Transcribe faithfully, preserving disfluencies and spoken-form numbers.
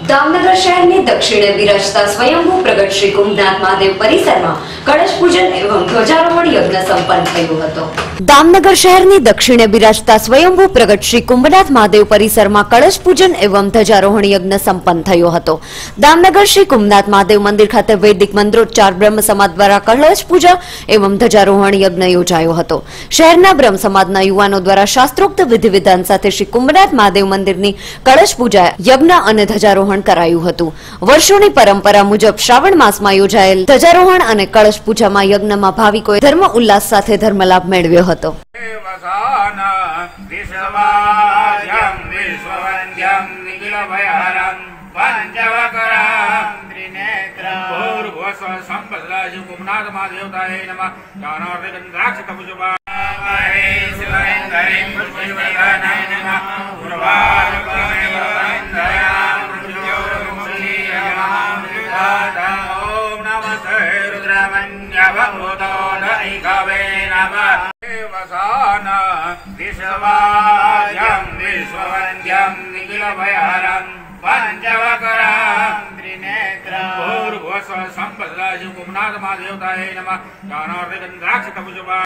दामनगर शहर में दक्षिणे विराजता स्वयंभू प्रगट श्री कुंभनाथ महादेव परिसर में कलश पूजन एवं ध्वजारोहण यज्ञ संपन्न थयो हतो। दामनगर शहर ની દક્ષિણે વિરાજતા સ્વયંભૂ પ્રગટ શ્રી કુંભનાથ મહાદેવ પરિસરમાં કળશ પૂજન એવં ધ્વજારોહણ યજ્ઞ સંપન્ન થયો હતો। દામનગર શ્રી કુંભનાથ મહાદેવ મંદિર ખાતે વૈદિક મંત્રોચ્ચાર બ્રહ્મ સમાજ દ્વારા કળશ પૂજા એવં ધ્વજારોહણ યજ્ઞ યોજાયો હતો। શહેરના બ્રહ્મ સમાજના યુવાનો દ્વારા શાસ્ત્રોક્ત વિધિ વિધાન સાથે શ્રી કુંભનાથ મહાદેવ મંદિરની કળશ પૂજા યજ્ઞ અને ધ્વજારોહણ કરાયું હતું। વર્ષોની પરંપરા મુજબ શ્રાવણ માસમાં યોજાયેલ ધ્વજારોહણ અને કળશ પૂજામાં યજ્ઞમાં ભાવિકોએ ધર્મ ઉલ્લાસ સાથે ધર્મલાભ મેળવ્યો હતો। कुंभनाथ महादेवताय नमः। द्राक्ष तपुजुबा